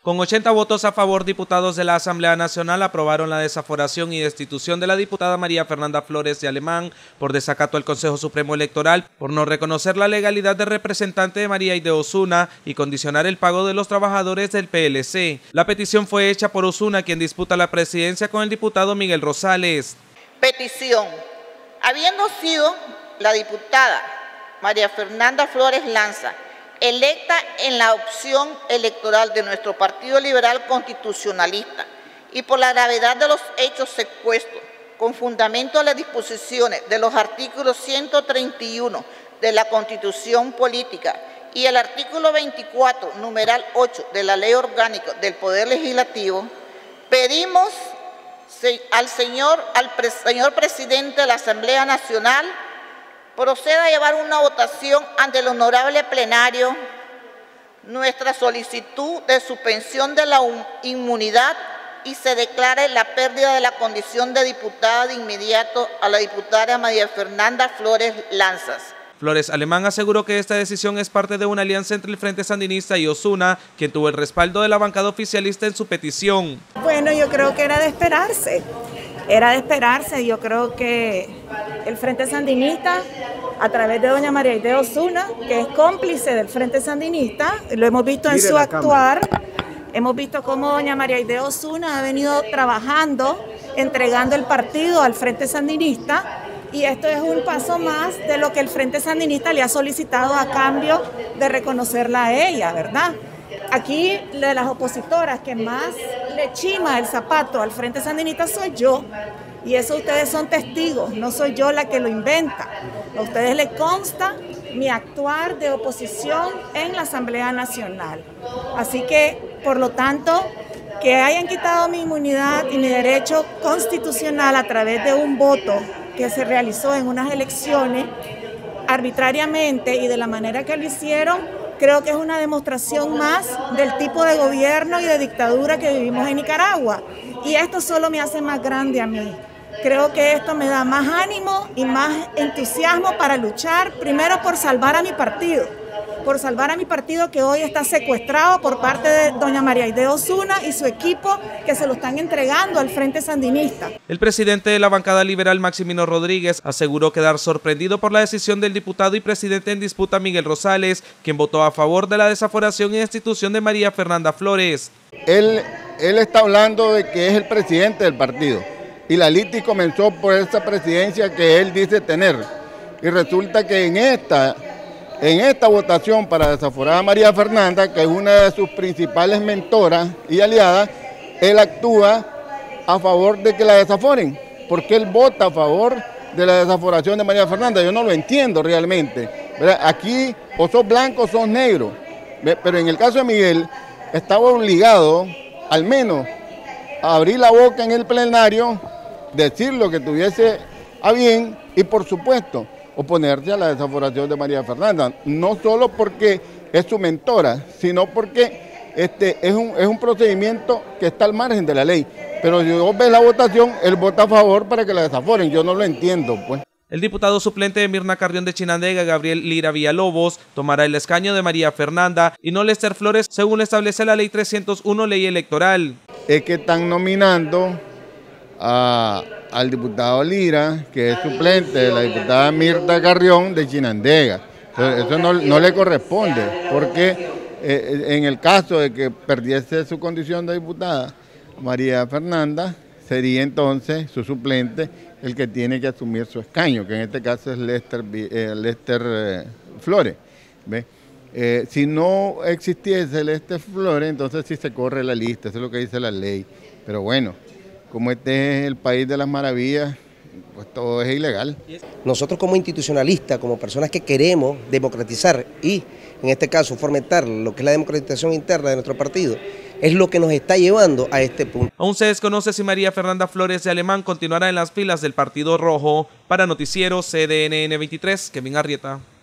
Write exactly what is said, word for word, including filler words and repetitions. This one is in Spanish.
Con ochenta votos a favor, diputados de la Asamblea Nacional aprobaron la desaforación y destitución de la diputada María Fernanda Flores de Alemán por desacato al Consejo Supremo Electoral, por no reconocer la legalidad de representante de María Aide Osuna y condicionar el pago de los trabajadores del P L C. La petición fue hecha por Osuna, quien disputa la presidencia con el diputado Miguel Rosales. Petición. Habiendo sido la diputada María Fernanda Flores Lanza electa en la opción electoral de nuestro Partido Liberal Constitucionalista y por la gravedad de los hechos expuestos, con fundamento a las disposiciones de los artículos ciento treinta y uno de la Constitución Política y el artículo veinticuatro, numeral ocho de la Ley Orgánica del Poder Legislativo, pedimos al señor, al pre, señor presidente de la Asamblea Nacional proceda a llevar una votación ante el honorable plenario nuestra solicitud de suspensión de la inmunidad y se declare la pérdida de la condición de diputada de inmediato a la diputada María Fernanda Flores Lanzas. Flores Alemán aseguró que esta decisión es parte de una alianza entre el Frente Sandinista y Osuna, quien tuvo el respaldo de la bancada oficialista en su petición. Bueno, yo creo que era de esperarse. Era de esperarse, yo creo que el Frente Sandinista, a través de doña María Aide Osuna, que es cómplice del Frente Sandinista, lo hemos visto en su actuar, hemos visto cómo doña María Aide Osuna ha venido trabajando, entregando el partido al Frente Sandinista, y esto es un paso más de lo que el Frente Sandinista le ha solicitado a cambio de reconocerla a ella, ¿verdad? Aquí, de las opositoras que más le chima el zapato al Frente Sandinista soy yo, y eso ustedes son testigos, no soy yo la que lo inventa. A ustedes les consta mi actuar de oposición en la Asamblea Nacional. Así que, por lo tanto, que hayan quitado mi inmunidad y mi derecho constitucional a través de un voto que se realizó en unas elecciones arbitrariamente y de la manera que lo hicieron, creo que es una demostración más del tipo de gobierno y de dictadura que vivimos en Nicaragua. Y esto solo me hace más grande a mí. Creo que esto me da más ánimo y más entusiasmo para luchar, primero por salvar a mi partido, por salvar a mi partido que hoy está secuestrado por parte de doña María Aide Osuna y su equipo, que se lo están entregando al Frente Sandinista. El presidente de la bancada liberal, Maximino Rodríguez, aseguró quedar sorprendido por la decisión del diputado y presidente en disputa, Miguel Rosales, quien votó a favor de la desaforación y destitución de María Fernanda Flores. Él, él está hablando de que es el presidente del partido y la litis comenzó por esa presidencia que él dice tener, y resulta que en esta... En esta votación para desaforar a María Fernanda, que es una de sus principales mentoras y aliadas, él actúa a favor de que la desaforen. ¿Por qué él vota a favor de la desaforación de María Fernanda? Yo no lo entiendo realmente. ¿Verdad? Aquí o sos blanco o sos negro. Pero en el caso de Miguel, estaba obligado al menos a abrir la boca en el plenario, decir lo que tuviese a bien y por supuesto oponerse a la desaforación de María Fernanda, no solo porque es su mentora, sino porque este es un, es un procedimiento que está al margen de la ley. Pero si vos ves la votación, él vota a favor para que la desaforen, yo no lo entiendo, pues. El diputado suplente de Mirna Carrión de Chinandega, Gabriel Lira Villalobos, tomará el escaño de María Fernanda y no Lester Flores, según establece la ley trescientos uno, ley electoral. Es que están nominando a... al diputado Lira, que es suplente de la diputada Mirta Carrión de Chinandega. Entonces, eso no, no le corresponde, porque eh, en el caso de que perdiese su condición de diputada, María Fernanda sería entonces su suplente el que tiene que asumir su escaño, que en este caso es Lester, eh, Lester eh, Flores. ¿Ve? Eh, si no existiese Lester Flores, entonces sí se corre la lista, eso es lo que dice la ley. Pero bueno, como este es el país de las maravillas, pues todo es ilegal. Nosotros como institucionalistas, como personas que queremos democratizar y, en este caso, fomentar lo que es la democratización interna de nuestro partido, es lo que nos está llevando a este punto. Aún se desconoce si María Fernanda Flores de Alemán continuará en las filas del Partido Rojo. Para Noticiero C D N N veintitrés, Kevin Arrieta.